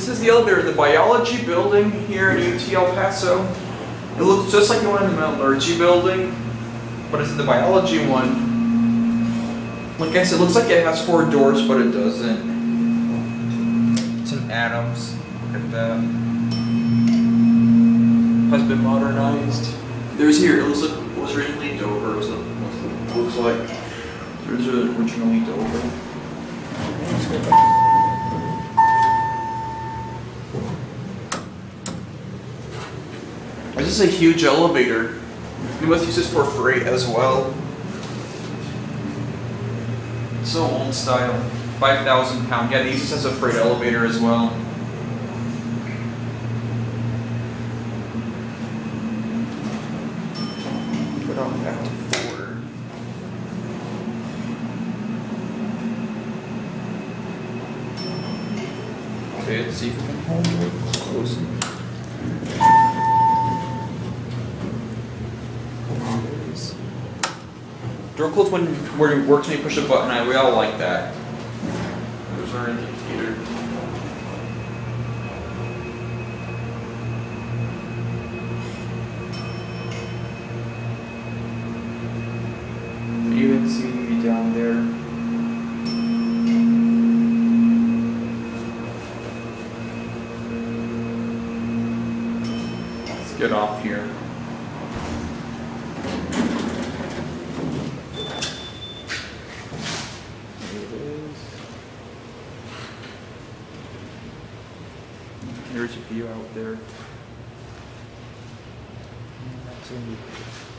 This is the elevator in the biology building here in UT El Paso. It looks just like the one in the metallurgy building, but it's in the biology one. Like I said, it looks like it has 4 doors, but it doesn't. It's in Adams. Look at that. Has been modernized. There's here. It looks like it was originally Dover. It looks like there's originally Dover. This is a huge elevator. You must use this for freight as well. So old style. 5,000 pound. Yeah, they use this as a freight elevator as well. Put on back to 4. Okay, let's see if we can hold it close. Door close when where it works when you push a button. We all like that. There's our indicator. You can see down there. Let's get off here. There's a view out there.